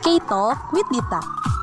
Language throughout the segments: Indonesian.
K-Talk with Dita.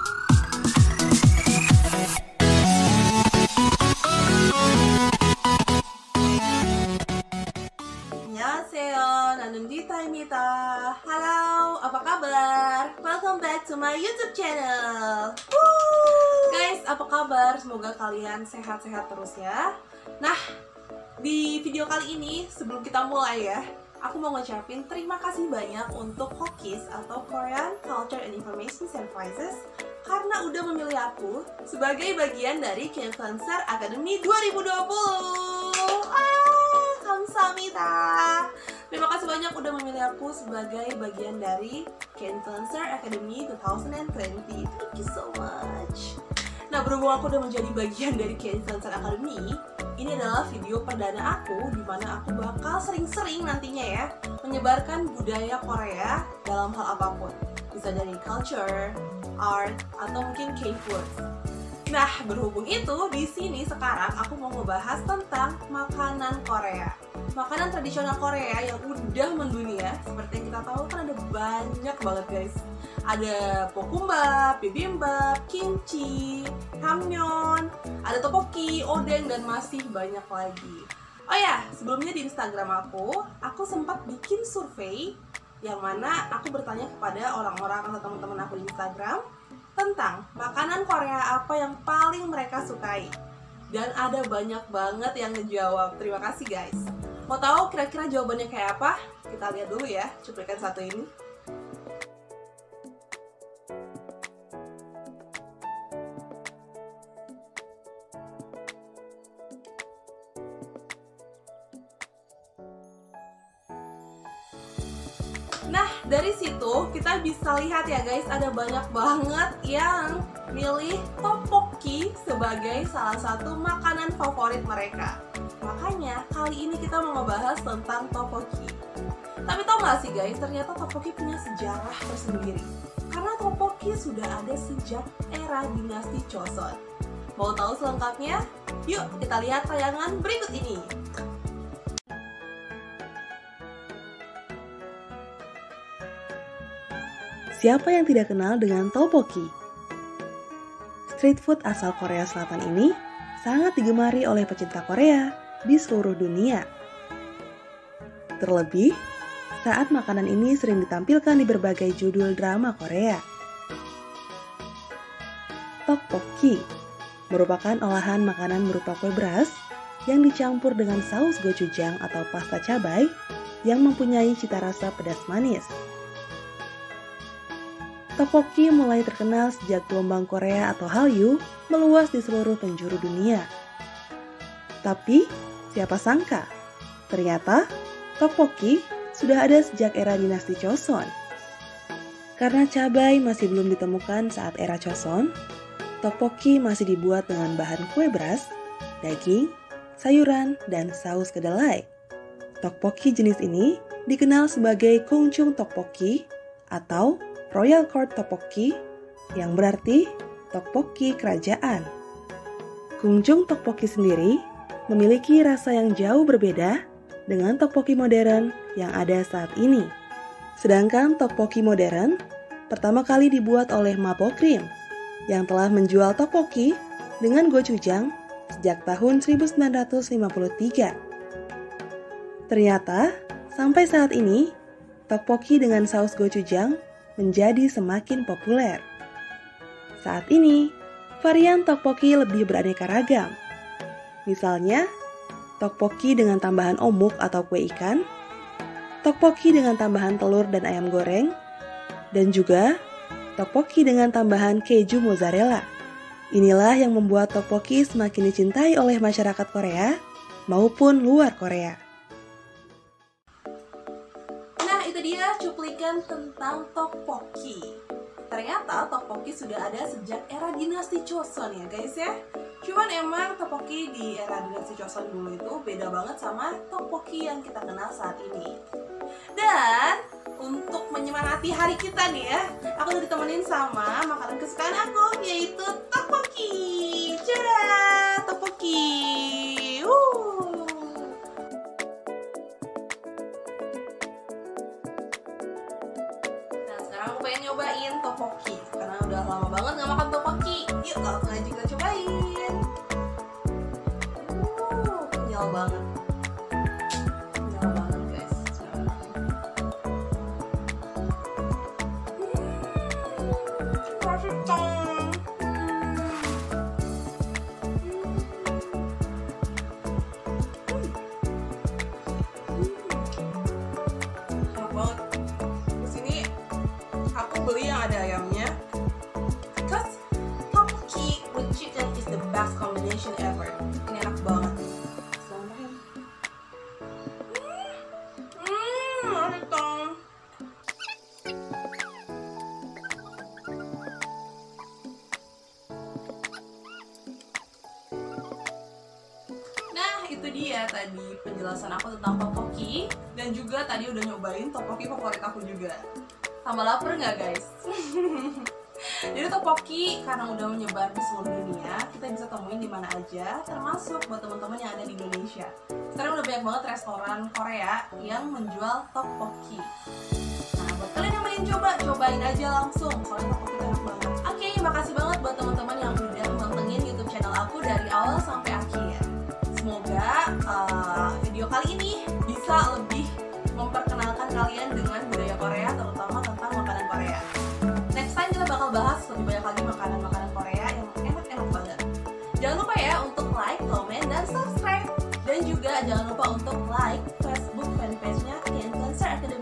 Annyeonghaseyo, nanem Dita Imita. Halo, apa kabar? Welcome back to my YouTube channel. Guys, apa kabar? Semoga kalian sehat-sehat terus ya. Nah, di video kali ini, sebelum kita mulai ya, aku mau ngucapin terima kasih banyak untuk Hokkies atau Korean Culture and Information Services karena udah memilih aku sebagai bagian dari K-Influencer Academy 2020. Kamsahamnida. Terima kasih banyak udah memilih aku sebagai bagian dari K-Influencer Academy 2020. Thank you so much. Nah, berhubung aku udah menjadi bagian dari K-Influencer Academy, ini adalah video perdana aku di mana aku bakal sering-sering nantinya ya menyebarkan budaya Korea dalam hal apapun. Bisa dari culture, art, atau mungkin K-food. Nah, berhubung itu, di sini sekarang aku mau ngebahas tentang makanan Korea. Makanan tradisional Korea yang udah mendunia. Seperti yang kita tahu kan ada banyak banget guys. Ada bokumbap, bibimbap, kimchi, hamyeon, ada tteokbokki, odeng, dan masih banyak lagi. Oh ya, sebelumnya di Instagram aku sempat bikin survei yang mana aku bertanya kepada orang-orang atau teman-teman aku di Instagram tentang makanan Korea apa yang paling mereka sukai. Dan ada banyak banget yang ngejawab. Terima kasih guys. Mau tahu kira-kira jawabannya kayak apa? Kita lihat dulu ya cuplikan satu ini. Nah, dari situ kita bisa lihat ya guys, ada banyak banget yang milih tteokbokki sebagai salah satu makanan favorit mereka. Makanya kali ini kita mau ngebahas tentang tteokbokki. Tapi tau gak sih guys, ternyata tteokbokki punya sejarah tersendiri. Karena tteokbokki sudah ada sejak era dinasti Joseon. Mau tahu selengkapnya? Yuk kita lihat tayangan berikut ini. Siapa yang tidak kenal dengan tteokbokki? Street food asal Korea Selatan ini sangat digemari oleh pecinta Korea di seluruh dunia. Terlebih, saat makanan ini sering ditampilkan di berbagai judul drama Korea. Tteokbokki merupakan olahan makanan berupa kue beras yang dicampur dengan saus gochujang atau pasta cabai yang mempunyai cita rasa pedas manis. Tteokbokki mulai terkenal sejak gelombang Korea atau Hallyu meluas di seluruh penjuru dunia. Tapi, siapa sangka? Ternyata, tteokbokki sudah ada sejak era dinasti Joseon. Karena cabai masih belum ditemukan saat era Joseon, tteokbokki masih dibuat dengan bahan kue beras, daging, sayuran, dan saus kedelai. Tteokbokki jenis ini dikenal sebagai Gongchung tteokbokki atau Royal Court Tteokbokki, yang berarti tteokbokki kerajaan. Gongchung tteokbokki sendiri memiliki rasa yang jauh berbeda dengan tteokbokki modern yang ada saat ini. Sedangkan tteokbokki modern pertama kali dibuat oleh Mapokrim yang telah menjual tteokbokki dengan gochujang sejak tahun 1953. Ternyata, sampai saat ini, tteokbokki dengan saus gochujang menjadi semakin populer. Saat ini, varian tteokbokki lebih beraneka ragam. Misalnya, tteokbokki dengan tambahan omuk atau kue ikan, tteokbokki dengan tambahan telur dan ayam goreng, dan juga tteokbokki dengan tambahan keju mozzarella. Inilah yang membuat tteokbokki semakin dicintai oleh masyarakat Korea maupun luar Korea. Dia cuplikan tentang tteokbokki. Ternyata tteokbokki sudah ada sejak era dinasti Joseon ya guys ya. Cuman emang tteokbokki di era dinasti Joseon dulu itu beda banget sama tteokbokki yang kita kenal saat ini. Dan untuk menyemangati hari kita nih ya, aku udah ditemenin sama makanan kesukaan aku, yaitu tteokbokki. Cadah, tteokbokki. Aku pengen nyobain tteokbokki tteokbokki karena udah lama banget nggak makan tteokbokki. Yuk langsung aja kita cobain. Kenyal banget. Kenyal banget guys. Masih tong. Enak banget. Terus ini aku beli yang ada ayamnya. Because tteokbokki with chicken is the best combination ever. Ini enak banget. Masih tong. Nah, itu dia tadi penjelasan aku tentang tteokbokki. Dan juga tadi udah nyobain tteokbokki favorit aku juga. Tambah lapar nggak guys? Jadi tteokbokki karena udah menyebar di seluruh dunia, kita bisa temuin di mana aja, termasuk buat teman-teman yang ada di Indonesia. Sekarang udah banyak banget restoran Korea yang menjual tteokbokki. Nah, buat kalian yang pengen coba, cobain aja langsung, soalnya tteokbokki enak banget. Oke, makasih banget buat teman-teman yang udah nontonin YouTube channel aku dari awal sampai akhir. Semoga video kali ini bisa lebih memperkenalkan kalian dengan budaya Korea, terutama tentang makanan Korea. Next time kita bakal bahas lebih banyak lagi makanan-makanan Korea yang enak-enak banget. Jangan lupa ya untuk like, comment, dan subscribe. Dan juga jangan lupa untuk like Facebook fanpage-nya Influencer Academy.